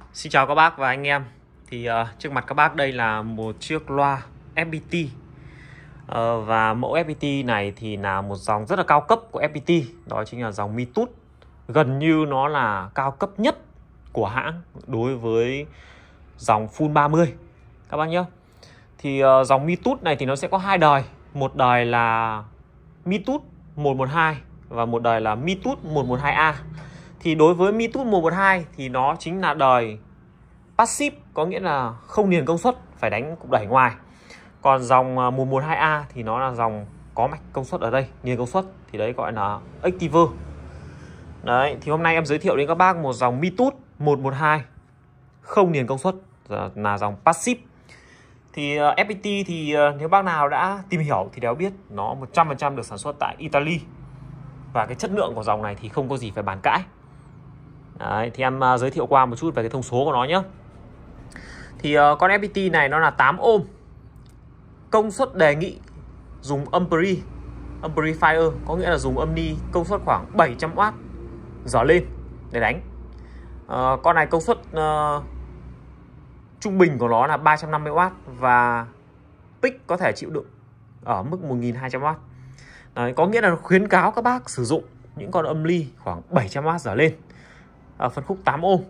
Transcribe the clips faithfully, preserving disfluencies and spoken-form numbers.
Xin chào các bác và anh em. Thì uh, trước mặt các bác đây là một chiếc loa ép pê tê. uh, Và mẫu ép pê tê này thì là một dòng rất là cao cấp của ép pê tê. Đó chính là dòng Mitut. Gần như nó là cao cấp nhất của hãng đối với dòng Full ba mươi các bác nhé. Thì uh, dòng Mitut này thì nó sẽ có hai đời. Một đời là Mitut một một hai và một đời là Mitut một một hai A. Thì đối với Mitut một một hai thì nó chính là đời passive, có nghĩa là không điền công suất, phải đánh cục đẩy ngoài. Còn dòng một một hai A thì nó là dòng có mạch công suất ở đây, điền công suất, thì đấy gọi là Activer. Đấy, thì hôm nay em giới thiệu đến các bác một dòng Mitut một một hai không điền công suất, là dòng passive. Thì uh, ép pê tê thì uh, nếu bác nào đã tìm hiểu thì đều biết nó một trăm phần trăm được sản xuất tại Italy. Và cái chất lượng của dòng này thì không có gì phải bàn cãi. Đấy, thì em uh, giới thiệu qua một chút về cái thông số của nó nhé. Thì uh, con ép pê tê này nó là tám ôm. Công suất đề nghị dùng ampere, amplifier, có nghĩa là dùng âm ni công suất khoảng bảy trăm oát dở lên để đánh. Uh, con này công suất uh, trung bình của nó là ba trăm năm mươi oát và pick có thể chịu đựng ở mức một nghìn hai trăm oát. Đấy, có nghĩa là khuyến cáo các bác sử dụng những con âm ly khoảng bảy trăm oát trở lên ở phân khúc tám ôm.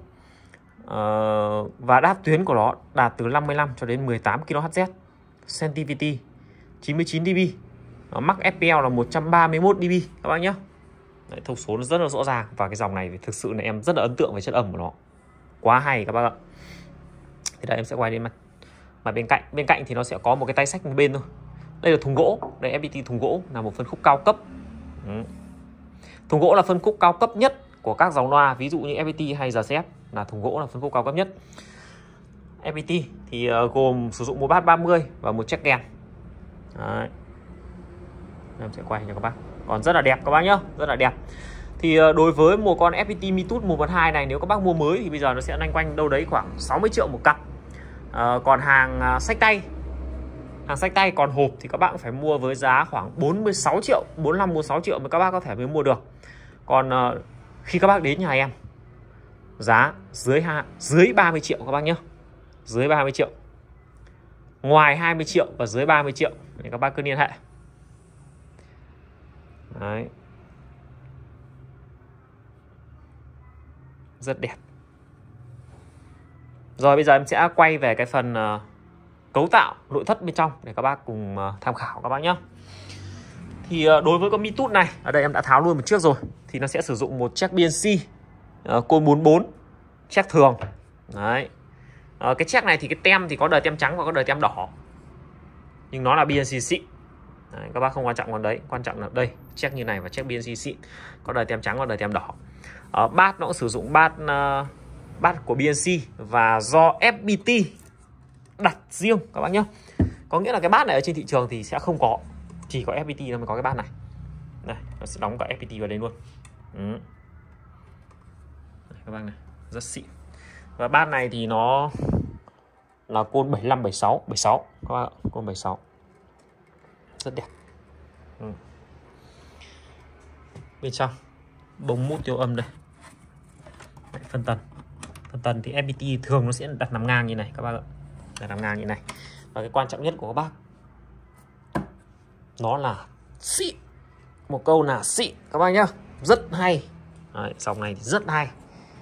Ờ, và đáp tuyến của nó đạt từ năm mươi lăm cho đến mười tám ki lô héc, sensitivity chín mươi chín dB, max ép pê lờ là một trăm ba mươi mốt dB các bác nhé. Đấy, thông số nó rất là rõ ràng và cái dòng này thì thực sự là em rất là ấn tượng về chất âm của nó, quá hay các bác ạ. Thì đây em sẽ quay đến mặt mà bên cạnh bên cạnh thì nó sẽ có một cái tay xách một bên thôi. Đây là thùng gỗ, đây ép pê tê thùng gỗ là một phân khúc cao cấp. Ừ. Thùng gỗ là phân khúc cao cấp nhất của các dòng loa, ví dụ như ép pê tê hay giê xê ép là thùng gỗ là phân khúc cao cấp nhất. ép pê tê thì uh, gồm sử dụng một bát ba mươi và một check đèn. Đấy. Em sẽ quay cho các bác. Còn rất là đẹp các bác nhá, rất là đẹp. Thì uh, đối với một con ép pê tê Mitut một một hai này, nếu các bác mua mới thì bây giờ nó sẽ loanh quanh đâu đấy khoảng sáu mươi triệu một cặp. Uh, còn hàng uh, xách tay, hàng xách tay còn hộp thì các bạn phải mua với giá khoảng bốn mươi sáu triệu, bốn mươi lăm bốn mươi sáu triệu mà các bác có thể mới mua được. Còn uh, khi các bác đến nhà em, giá dưới ha, dưới ba mươi triệu các bác nhé. Dưới ba mươi triệu. Ngoài hai mươi triệu và dưới ba mươi triệu thì các bác cứ liên hệ. Đấy. Rất đẹp. Rồi bây giờ em sẽ quay về cái phần uh, cấu tạo nội thất bên trong để các bác cùng uh, tham khảo các bác nhé. Thì uh, đối với con Mitut này, ở đây em đã tháo luôn một chiếc rồi, thì nó sẽ sử dụng một check bê en xê uh, côn bốn mươi bốn, check thường. Đấy. Uh, cái check này thì cái tem thì có đời tem trắng và có đời tem đỏ, nhưng nó là bê en xê xịn. Đấy, các bác không quan trọng còn đấy, quan trọng là đây check như này và check bê en xê xịn, có đời tem trắng và đời tem đỏ. Uh, bát nó cũng sử dụng bát uh, bát của bê en xê và do ép pê tê đặt riêng các bác nhé. Có nghĩa là cái bát này ở trên thị trường thì sẽ không có, chỉ có ép pê tê nó mới có cái bát này. Đây, nó sẽ đóng cả ép pê tê vào đây luôn. Ừ. Đây, các bác này, rất xịn. Và bát này thì nó là côn bảy mươi lăm, bảy mươi sáu, bảy mươi sáu các bác ạ, côn bảy mươi sáu. Rất đẹp. Ừ. Bên trong bông mút tiêu âm đây. Đấy, phân tần. Phân tần thì ép pê tê thường nó sẽ đặt nằm ngang như này các bác ạ. Đặt nằm ngang như này. Và cái quan trọng nhất của các bác, nó là xịn. Một câu là xịn các bác nhá. Rất hay. Đấy, dòng này thì rất hay.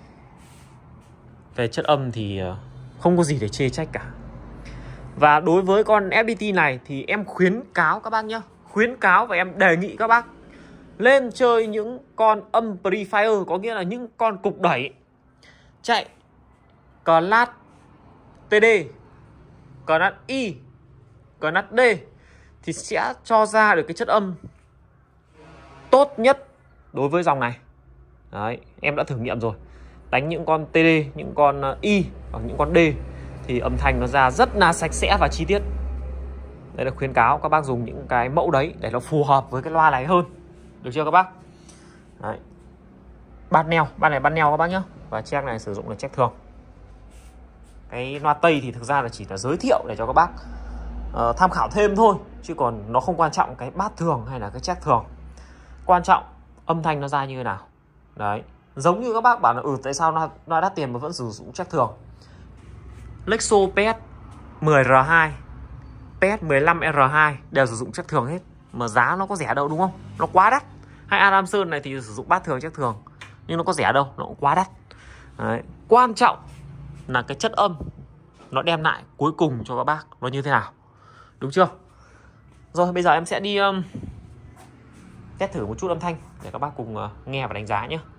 Về chất âm thì không có gì để chê trách cả. Và đối với con ép pê tê này thì em khuyến cáo các bác nhá, khuyến cáo và em đề nghị các bác lên chơi những con amplifier, có nghĩa là những con cục đẩy chạy class tê đê, class I, class D thì sẽ cho ra được cái chất âm tốt nhất đối với dòng này. Đấy, em đã thử nghiệm rồi. Đánh những con tê đê, những con I hoặc những con D thì âm thanh nó ra rất là sạch sẽ và chi tiết. Đây là khuyến cáo các bác dùng những cái mẫu đấy để nó phù hợp với cái loa này hơn. Được chưa các bác? Đấy. Bát neo, bát này bát neo các bác nhé. Và check này sử dụng là check thường. Cái loa Tây thì thực ra là chỉ là giới thiệu để cho các bác uh, tham khảo thêm thôi, chứ còn nó không quan trọng cái bát thường hay là cái check thường. Quan trọng âm thanh nó ra như thế nào. Đấy, Giống như các bác bảo là ừ tại sao nó, nó đắt tiền mà vẫn sử dụng chất thường. Lexo pê ét mười R hai, pê ét mười lăm R hai đều sử dụng chất thường hết. Mà giá nó có rẻ đâu đúng không? Nó quá đắt. Hay Adam Sơn này thì sử dụng bát thường chất thường, nhưng nó có rẻ đâu, nó cũng quá đắt. Đấy. Quan trọng là cái chất âm nó đem lại cuối cùng cho các bác nó như thế nào, đúng chưa? Rồi bây giờ em sẽ đi um, test thử một chút âm thanh để các bác cùng uh, nghe và đánh giá nhé.